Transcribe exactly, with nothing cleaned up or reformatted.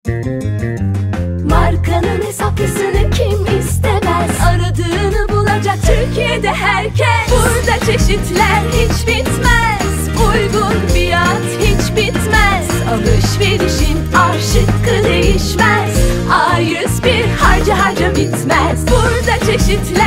Markanın hesaplısını kim istemez? Aradığını bulacak Türkiye'de herkes. Burada çeşitler hiç bitmez. Uygun fiyat hiç bitmez. Alışverişin A şıkkı değişmez. A yüz bir harca harca bitmez. Burada çeşitler